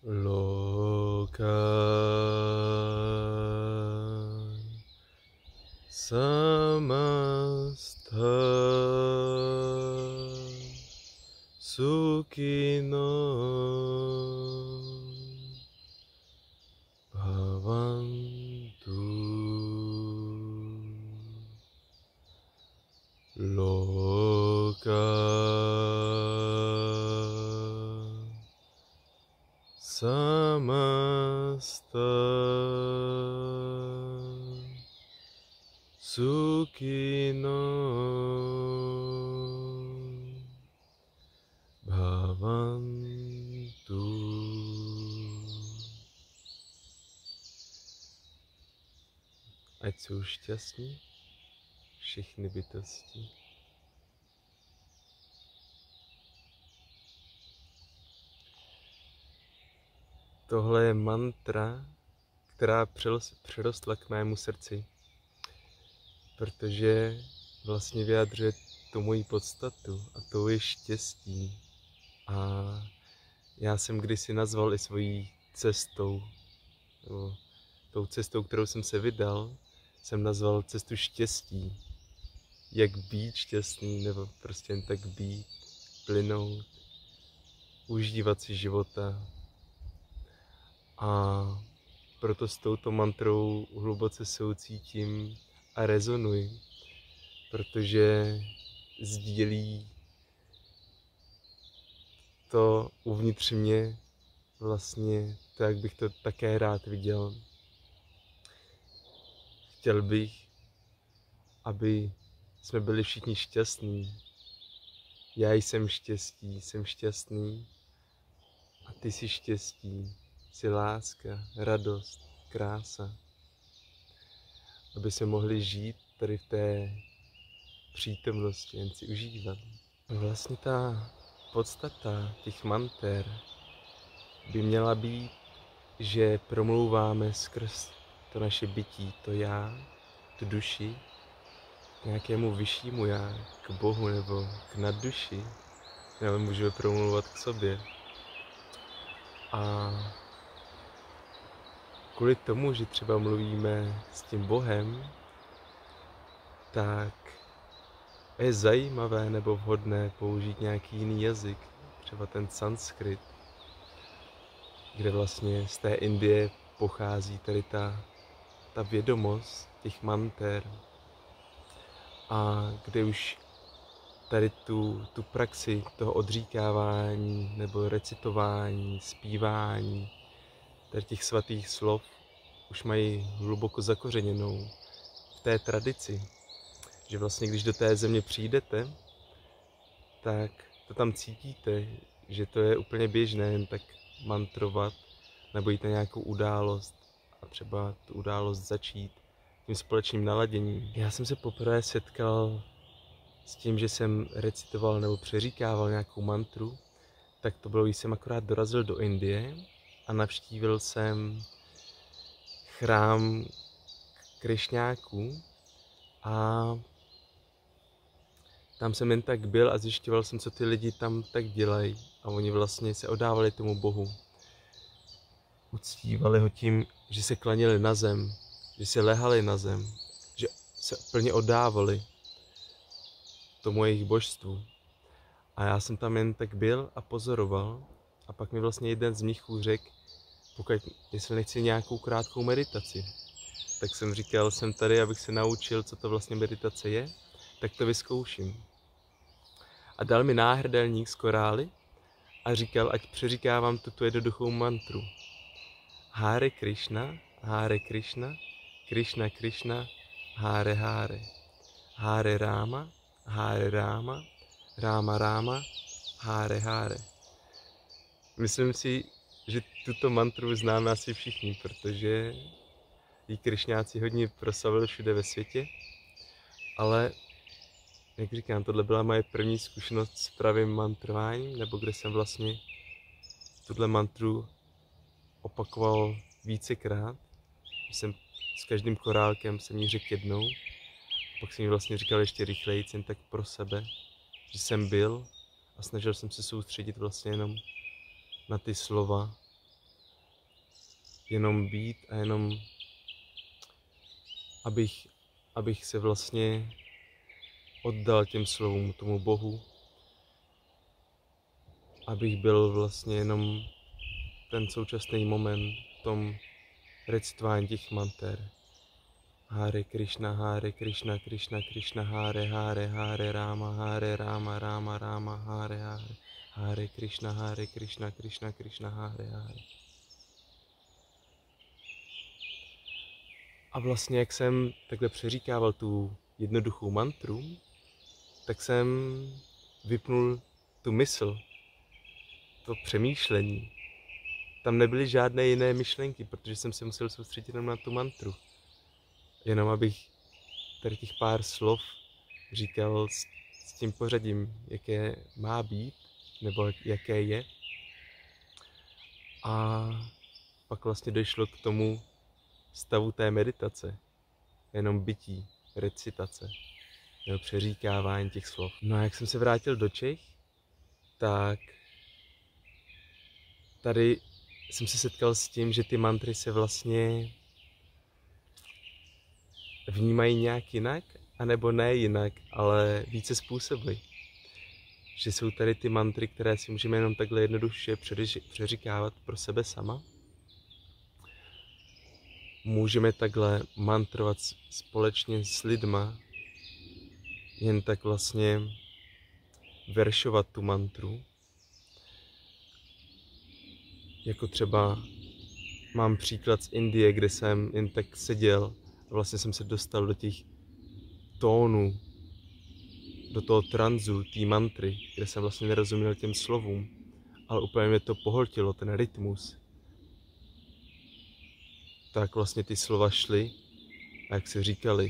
Lokan samastha sukhino bhavantu. Lokan samasta sukhino bhavantu. Ať jsou šťastní všechny bytosti. Tohle je mantra, která přerostla k mému srdci, protože vlastně vyjadřuje tu moji podstatu a to je štěstí. A já jsem kdysi nazval i svojí cestou, nebo tou cestou, kterou jsem se vydal, jsem nazval cestu štěstí. Jak být šťastný, nebo prostě jen tak být, plynout, užívat si života. A proto s touto mantrou hluboce soucítím a rezonuji, protože sdílí to uvnitř mě vlastně to, jak bych to také rád viděl. Chtěl bych, aby jsme byli všichni šťastní. Já jsem šťastný a ty jsi štěstí, jsi láska, radost, krása. Aby se mohli žít tady v té přítomnosti, jen si užívat. Vlastně ta podstata těch manter by měla být, že promlouváme skrz to naše bytí, to já, tu duši, k nějakému vyššímu já, k Bohu nebo k nadduši, nebo můžeme promlouvat k sobě. A kvůli tomu, že třeba mluvíme s tím Bohem, tak je zajímavé nebo vhodné použít nějaký jiný jazyk, třeba ten sanskrit, kde vlastně z té Indie pochází tady ta vědomost těch manter a kde už tady tu praxi toho odříkávání nebo recitování, zpívání tady těch svatých slov už mají hluboko zakořeněnou v té tradici, že vlastně když do té země přijdete, tak to tam cítíte, že to je úplně běžné jen tak mantrovat nebo jít na nějakou událost a třeba tu událost začít tím společným naladěním. Já jsem se poprvé setkal s tím, že jsem recitoval nebo přeříkával nějakou mantru, tak to bylo, když jsem akorát dorazil do Indie a navštívil jsem chrám Krišňáků a tam jsem jen tak byl a zjišťoval jsem, co ty lidi tam tak dělají a oni vlastně se oddávali tomu Bohu. Uctívali ho tím, že se klaněli na zem, že se lehali na zem, že se plně oddávali tomu jejich božstvu. A já jsem tam jen tak byl a pozoroval a pak mi vlastně jeden z mnichů řekl, jestli nechci nějakou krátkou meditaci. Tak jsem říkal, jsem tady, abych se naučil, co to vlastně meditace je, tak to vyzkouším. A dal mi náhrdelník z korály a říkal, ať přeříkávám tuto jednoduchou mantru. Hare Krishna, Krishna Krishna, Hare Hare. Hare Rama, Rama Rama, Hare Hare. Myslím si, že tuto mantru známe asi všichni, protože ji Krišňáci hodně proslavili všude ve světě, ale jak říkám, tohle byla moje první zkušenost s pravým mantrováním, nebo kde jsem vlastně tuhle mantru opakoval vícekrát. Jsem s každým chorálkem jsem ji řekl jednou, pak jsem ji vlastně říkal ještě rychleji, jen tak pro sebe, že jsem byl a snažil jsem se soustředit vlastně jenom na ty slova jenom být a jenom abych se vlastně oddal těm slovům, tomu Bohu, abych byl vlastně jenom ten současný moment v tom recitování těch manter. Hare Krishna, Krishna Krishna, Hare Hare, Hare Rama, Rama Rama, Hare Hare, Hare Krishna, Krishna Krishna, Hare Hare. A vlastně jak jsem takhle přeříkával tu jednoduchou mantru, tak jsem vypnul tu mysl, to přemýšlení. Tam nebyly žádné jiné myšlenky, protože jsem se musel soustředit jenom na tu mantru. Jenom abych tady těch pár slov říkal s tím pořadím, jaké má být, nebo jaké je. A pak vlastně došlo k tomu stavu té meditace. Jenom bytí, recitace, nebo přeříkávání těch slov. No a jak jsem se vrátil do Čech, tak tady jsem se setkal s tím, že ty mantry se vlastně vnímají nějak jinak, anebo ne jinak, ale více způsoby. Že jsou tady ty mantry, které si můžeme jenom takhle jednoduše přeříkávat pro sebe sama. Můžeme takhle mantrovat společně s lidma, jen tak vlastně veršovat tu mantru. Jako třeba mám příklad z Indie, kde jsem jen tak seděl a vlastně jsem se dostal do těch tónů, do toho tranzu, té mantry, kde jsem vlastně nerozuměl těm slovům, ale úplně mě to pohltilo, ten rytmus. Tak vlastně ty slova šly a jak se říkali,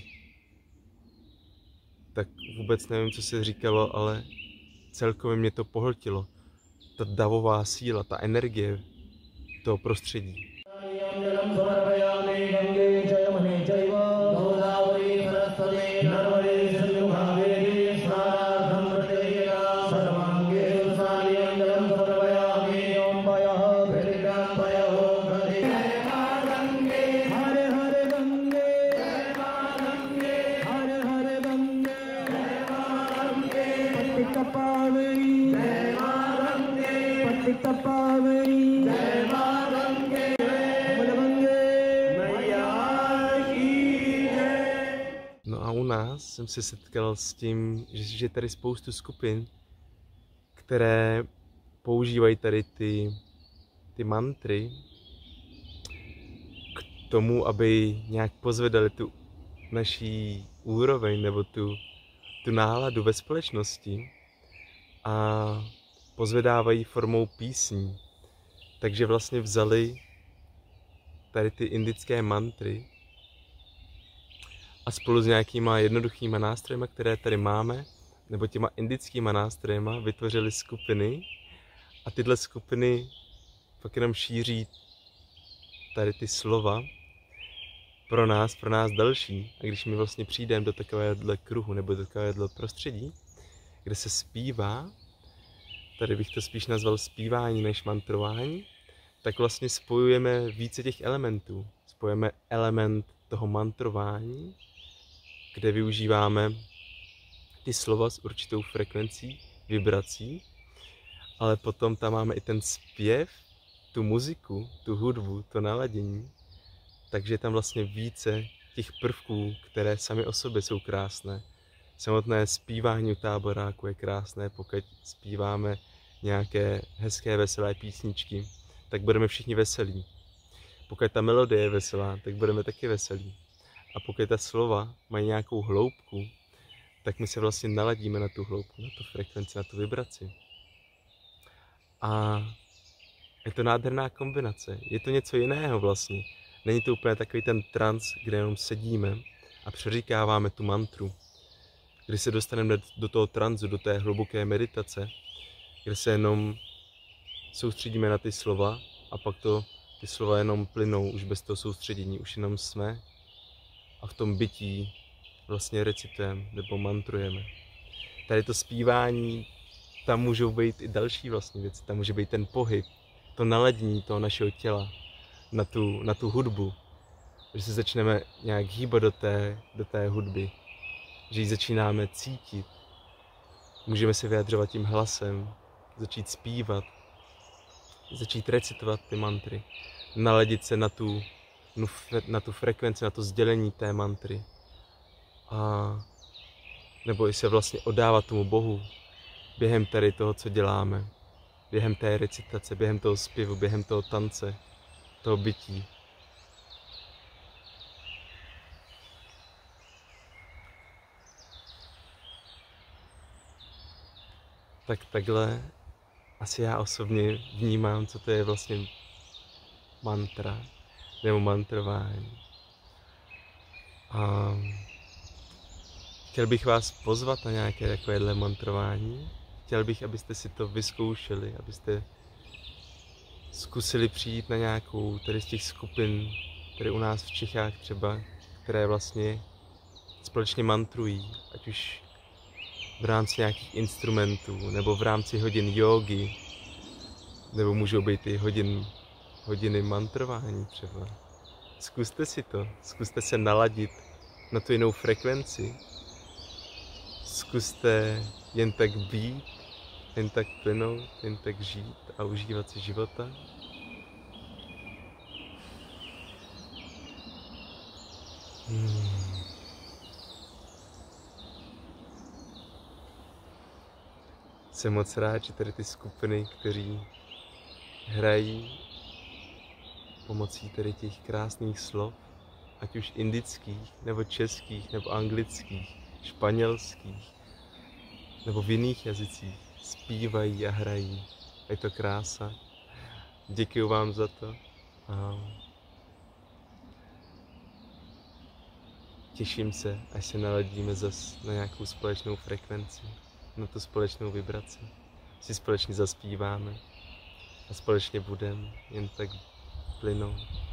tak vůbec nevím, co se říkalo, ale celkově mě to pohltilo. Ta davová síla, ta energie toho prostředí. No a u nás jsem se setkal s tím, že tady spoustu skupin, které používají tady ty mantry k tomu, aby nějak pozvedali tu naší úroveň nebo tu náladu ve společnosti a pozvedávají formou písní. Takže vlastně vzali tady ty indické mantry a spolu s nějakýma jednoduchýma nástrojema, které tady máme, nebo těma indickýma nástrojema vytvořili skupiny a tyhle skupiny pak jenom šíří tady ty slova pro nás další. A když my vlastně přijdeme do takovéhle kruhu nebo do takovéhle prostředí, kde se zpívá, tady bych to spíš nazval zpívání než mantrování, tak vlastně spojujeme více těch elementů. Spojujeme element toho mantrování, kde využíváme ty slova s určitou frekvencí, vibrací, ale potom tam máme i ten zpěv, tu muziku, tu hudbu, to naladění, takže tam vlastně více těch prvků, které sami o sobě jsou krásné. Samotné zpívání u táboráku je krásné, pokud zpíváme nějaké hezké, veselé písničky, tak budeme všichni veselí. Pokud ta melodie je veselá, tak budeme taky veselí. A pokud ta slova mají nějakou hloubku, tak my se vlastně naladíme na tu hloubku, na tu frekvenci, na tu vibraci. A je to nádherná kombinace. Je to něco jiného vlastně. Není to úplně takový ten trans, kde jenom sedíme a přeříkáváme tu mantru. Když se dostaneme do toho transu, do té hluboké meditace, kde se jenom soustředíme na ty slova a pak ty slova jenom plynou už bez toho soustředění, už jenom jsme a v tom bytí vlastně recitujeme nebo mantrujeme. Tady to zpívání, tam můžou být i další vlastně věci, tam může být ten pohyb, to naladění toho našeho těla, na tu hudbu, že se začneme nějak hýbat do té hudby, že ji začínáme cítit. Můžeme se vyjadřovat tím hlasem, začít zpívat, začít recitovat ty mantry, naladit se na tu frekvenci, na to sdělení té mantry. A nebo i se vlastně oddávat tomu Bohu během tady toho, co děláme. Během té recitace, během toho zpěvu, během toho tance, toho bytí. Tak takhle asi já osobně vnímám, co to je vlastně mantra nebo mantrování. A chtěl bych vás pozvat na nějaké takovéhle mantrování. Chtěl bych, abyste si to vyzkoušeli, abyste zkusili přijít na nějakou tady z těch skupin, tady u nás v Čechách třeba, které vlastně společně mantrují, ať už v rámci nějakých instrumentů, nebo v rámci hodin jógy, nebo můžou být i hodiny mantrování třeba. Zkuste si to, zkuste se naladit na tu jinou frekvenci. Zkuste jen tak být, jen tak plynout, jen tak žít a užívat si života. Jsem moc rád, že tady ty skupiny, kteří hrají pomocí tady těch krásných slov, ať už indických, nebo českých, nebo anglických, španělských, nebo v jiných jazycích, zpívají a hrají. Je to krása. Děkuju vám za to. A těším se, až se naladíme zas na nějakou společnou frekvenci, na tu společnou vibraci. Si společně zaspíváme a společně budeme jen tak plynout.